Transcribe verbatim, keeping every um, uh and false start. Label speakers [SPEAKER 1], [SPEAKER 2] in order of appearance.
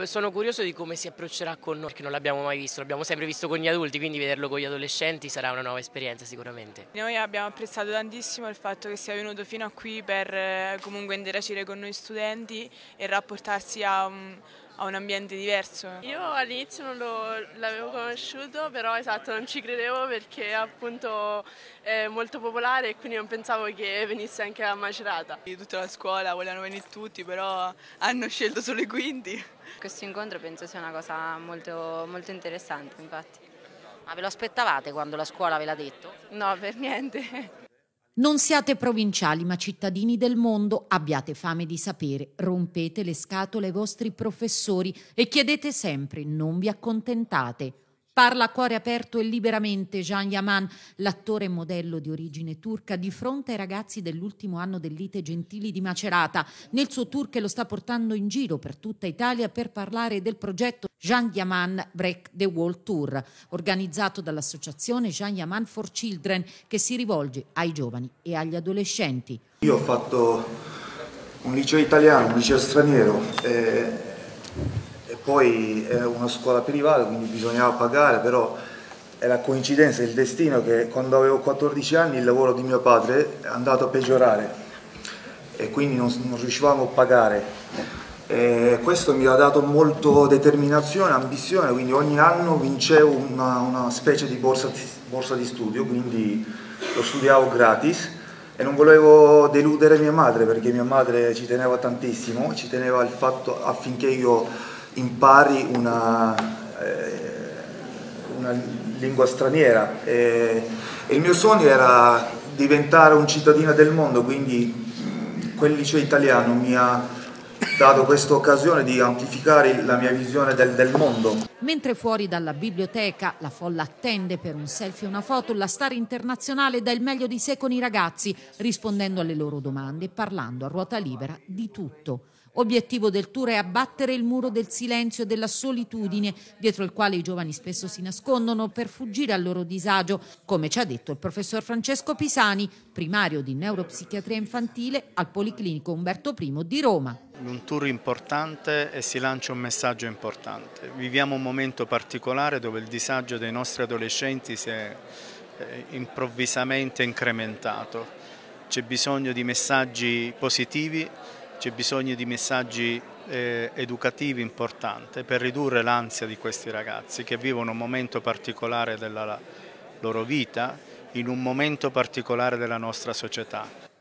[SPEAKER 1] Sono curioso di come si approccerà con noi, perché non l'abbiamo mai visto, l'abbiamo sempre visto con gli adulti, quindi vederlo con gli adolescenti sarà una nuova esperienza sicuramente.
[SPEAKER 2] Noi abbiamo apprezzato tantissimo il fatto che sia venuto fino a qui per eh, comunque interagire con noi studenti e rapportarsi a un, a un ambiente diverso.
[SPEAKER 3] Io all'inizio non l'avevo conosciuto, però esatto, non ci credevo perché appunto è molto popolare e quindi non pensavo che venisse anche a Macerata.
[SPEAKER 2] Tutta la scuola volevano venire tutti, però hanno scelto solo i quinti.
[SPEAKER 4] Questo incontro penso sia una cosa molto, molto interessante, infatti.
[SPEAKER 5] Ma ve lo aspettavate quando la scuola ve l'ha detto?
[SPEAKER 3] No, per niente.
[SPEAKER 6] Non siate provinciali ma cittadini del mondo, abbiate fame di sapere, rompete le scatole ai vostri professori e chiedete sempre, non vi accontentate. Parla a cuore aperto e liberamente Can Yaman, l'attore modello di origine turca, di fronte ai ragazzi dell'ultimo anno dell'I T E Gentili di Macerata, nel suo tour che lo sta portando in giro per tutta Italia per parlare del progetto Can Yaman Break the Wall Tour, organizzato dall'associazione Can Yaman for Children, che si rivolge ai giovani e agli adolescenti.
[SPEAKER 7] Io ho fatto un liceo italiano, un liceo straniero, e E poi era una scuola privata, quindi bisognava pagare, però è la coincidenza, il destino che quando avevo quattordici anni il lavoro di mio padre è andato a peggiorare e quindi non, non riuscivamo a pagare. E questo mi ha dato molto determinazione, ambizione, quindi ogni anno vincevo una, una specie di borsa, borsa di studio, quindi lo studiavo gratis e non volevo deludere mia madre perché mia madre ci teneva tantissimo, ci teneva il fatto affinché io impari una, eh, una lingua straniera e, e il mio sogno era diventare un cittadino del mondo, quindi mh, quel liceo italiano mi ha dato questa occasione di amplificare la mia visione del, del mondo.
[SPEAKER 6] Mentre fuori dalla biblioteca la folla attende per un selfie e una foto, la star internazionale dà il meglio di sé con i ragazzi, rispondendo alle loro domande e parlando a ruota libera di tutto. Obiettivo del tour è abbattere il muro del silenzio e della solitudine, dietro il quale i giovani spesso si nascondono per fuggire al loro disagio, come ci ha detto il professor Francesco Pisani, primario di neuropsichiatria infantile al Policlinico Umberto I di Roma.
[SPEAKER 8] Un tour importante e si lancia un messaggio importante. Viviamo un momento particolare dove il disagio dei nostri adolescenti si è improvvisamente incrementato. C'è bisogno di messaggi positivi, c'è bisogno di messaggi eh, educativi importanti per ridurre l'ansia di questi ragazzi che vivono un momento particolare della loro vita in un momento particolare della nostra società.